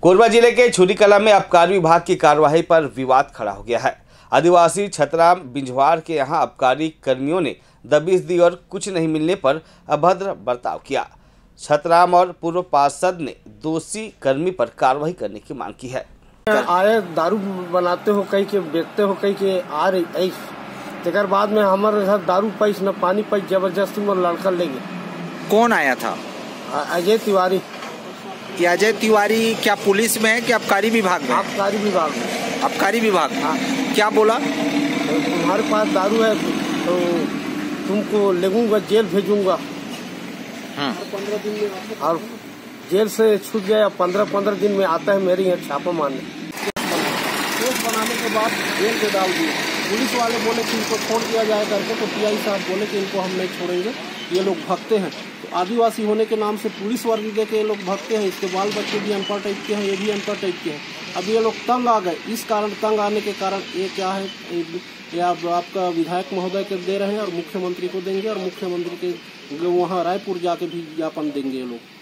कोरबा जिले के छुरीकला में आबकारी विभाग की कार्यवाही पर विवाद खड़ा हो गया है। आदिवासी छतराम बिंझवार के यहां आबकारी कर्मियों ने दबिश दी और कुछ नहीं मिलने पर अभद्र बर्ताव किया। छतराम और पूर्व पार्षद ने दोषी कर्मी पर कार्रवाई करने की मांग की है। आए दारू बनाते हो कहीं के, बेचते हो कहीं के, आ रही तेकर बाद में हमारे साथ दारू पैस न पानी पैस जबरदस्ती में लड़का ले गए। कौन आया था? अजय तिवारी। अजय तिवारी क्या पुलिस में है कि आबकारी विभाग में? आबकारी विभाग में। आबकारी विभाग? हाँ। क्या बोला? तुम्हारे पास दारू है तो तुमको लगूंगा, जेल भेजूंगा। 15 दिन में, और जेल से छूट जाए 15 दिन में आता है मेरे यहाँ छापा मारने। केस बनाने के बाद जेल में डाल दिए। पुलिस वाले बोले कि इनको छोड़ दिया जाए करके, तो पीआई साहब बोले कि इनको हम नहीं छोड़ेंगे, ये लोग भगते हैं। तो आदिवासी होने के नाम से पुलिस वर्दी दे के ये लोग भगते हैं। इसके बाल बच्चे भी अनपढ़ टाइप के हैं, ये भी अनपढ़ टाइप के हैं। अब ये लोग तंग आ गए। इस कारण तंग आने के कारण ये क्या है, ये आपका विधायक महोदय के दे रहे हैं और मुख्यमंत्री को देंगे, और मुख्यमंत्री के वहाँ रायपुर जाके भी ज्ञापन देंगे ये लोग।